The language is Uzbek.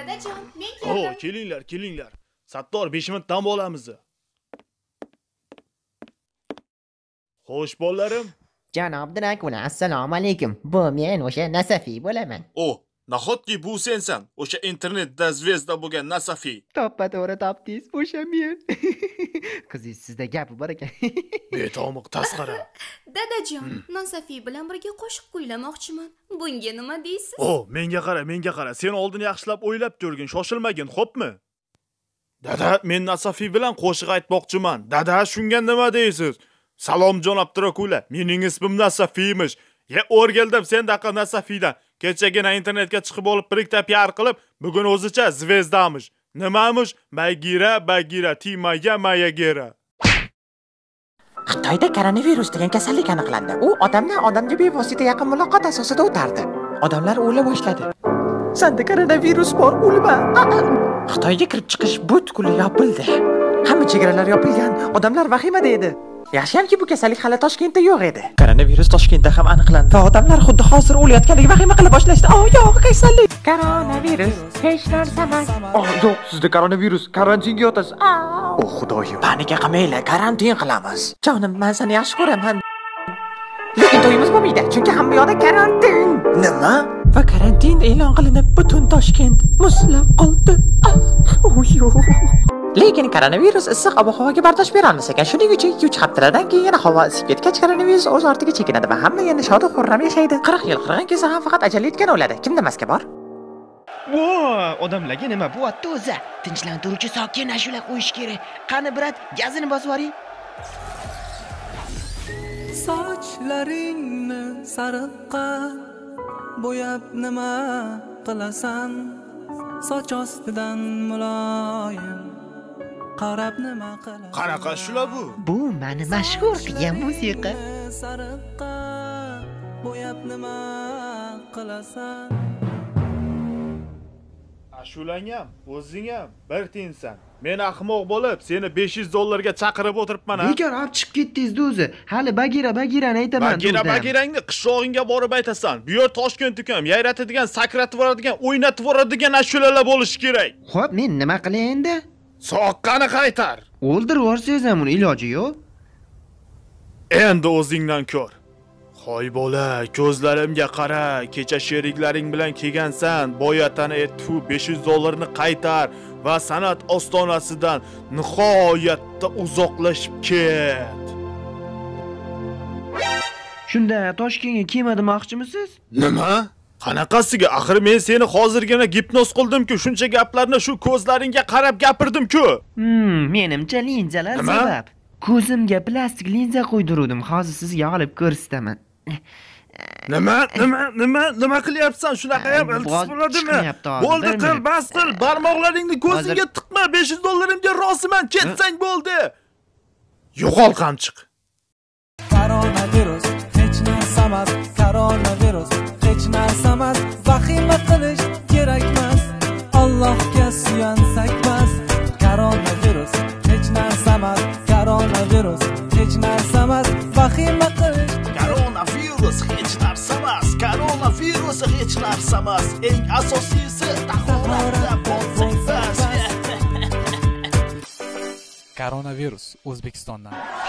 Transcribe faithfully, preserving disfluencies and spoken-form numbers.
Dadajon, men O, keldim. kelinglar, kelinglar. Sattor besh minutdan bo'lamiz. Xo'sh, bolalarim. Janob Drakula, assalomu alaykum. Bu men o'sha Nasafiy bo'laman. O, nahotki bu sensan, o'sha internetda zvezda bo'lgan Nasafiy. To'ppa-to'g'ri topdingiz, o'sha men. Qizingiz sizda gapi bor ekan. Betomiq tasqara. Dadajon, Nasafiy bilan birga qo'shiq kuylamoqchiman. Bunga nima deysiz? O, menga qara, menga qara. Sen oldin yaxshilab o'ylab ko'rgin, shoshilmagin, xo'pmi? Dada, men Nasafiy bilan qo'shiq aytmoqchiman. Dada, shunga nima deysiz? Salom janob Drakula, mening ismim Nasafiymish. Ye, o'rgildim sendaqa Nasafiydan. Kechagina internetga chiqib olib, bir ikkita P R qilib, bugun o'zicha zvezdamish. Nimamish? Bagira, bagira, timaya, mayagera. Xitoyda koronavirus degan kasallik aniqlandi. U odamdan odamga bevosita yaqin muloqot asosida o'tardi. Odamlar o'la boshladi. Sanda koronavirus bor, o'lma. Xitoyga kirib chiqish butkul yopildi. Hamma chegaralar yopilgan. Odamlar vahimada edi. Yaxshiyamki bu kasallik hali Toshkentda yo'q edi. Koronavirus Toshkentda ham aniqlandi. Va odamlar xuddi hozir o'layotgandek vahima qila boshlashdi. Oh, yo'q, kasallik. Koronavirus hech narsa emas. Oh, yo'q, sizda koronavirus, karantinga yotasiz. Oh, xudoyim. Panika qilmanglar, karantin qilamiz. Jonim, men seni yaxshi ko'raman. Lekin to'yimiz bo'lmaydi, chunki hamma yoqda karantin. Nima? Va karantin e'lon qilinib, butun Toshkent muzlab qoldi. Oh, yo'q. Lekin koronavirus issiq ob-havoga bardosh bera olmas ekan. Shuning uchun ikki uch haftadan keyin yana havo isib ketgach koronavirus o'z ortiga chekinadi va hamma yana shod va xurram yashaydi. qirq yil qirg'in kelsa ham faqat ajal yetgan o'ladi. Kimda maska bor? Vo, odamlarga nima bo'lyapti o'zi? Tinchlantiruvchi sokin ashula qo'yish kerak. Qani brat, gazini bosib yuboring. Sochlaringni sariqqa bo'yab nima qilasan? Soch ostidan muloyim qarab nima qilasan? Qanaqa ashula bu? Bu meni mashhur qilgan musiqa. Sariqqa bo'yab nima qilasan? Ashulang ham, o'zing ham bir tiyinsan. Men ahmoq bo'lib, seni besh yuz dollarga chaqirib o'tiribman. Bekor olib chiqib ketdingiz o'zi. Hali bagira bagirani aytaman. Bagira bagirangni qishlog'ingga borib aytasan. Bu yer Toshkent ukam, yayratadigan, sakratib yoradigan, o'ynatib yoradigan ashulalar bo'lishi kerak. Xo'p, men nima qilay endi? Soqqani qaytar. O'ldirib yuborsangiz ham uni iloji yo'q. Endi o'zingdan ko'r. Hoy bola, ko'zlarimga qara. Kecha sheriklaring bilan kelgansan, boyatani etfu besh yuz dollarni qaytar va san'at ostonasidan nihoyatda uzoqlashib ket. Shunda Toshkentga kelma demoqchimisiz? Nima? Qanaqasiga? Axir men seni hozirgina gipnoz qildim-ku, shuncha gaplarni shu ko'zlaringga qarab gapirdim-ku. Hmm, menimcha linzalar sabab. Ko'zimga plastik linza qo'ydirdim. Hozir sizga olib ko'rsataman. Nima? Nima? Nima? Nima qilyapsan? Shunaqa ham iltis bo'ladimi? Bo'ldi, qil, bas qil. Barmoqlaringni ko'zingga tiqma. besh yuz dollarimga roziman. Ketsang bo'ldi. Yo'qol qamchiq. Koronavirus hech narsa emas. Koronavirus hech narsa emas. Vahima qilish kerak emas. Allohga suyansak bas. Koronavirus hech narsa emas. Koronavirus hech narsa emas. Vahima qilish Koronavirus hech narsa emas. Koronavirus hech narsa emas. Eng asosiysi tahoratda bo'lsak bas. Koronavirus O'zbekistondan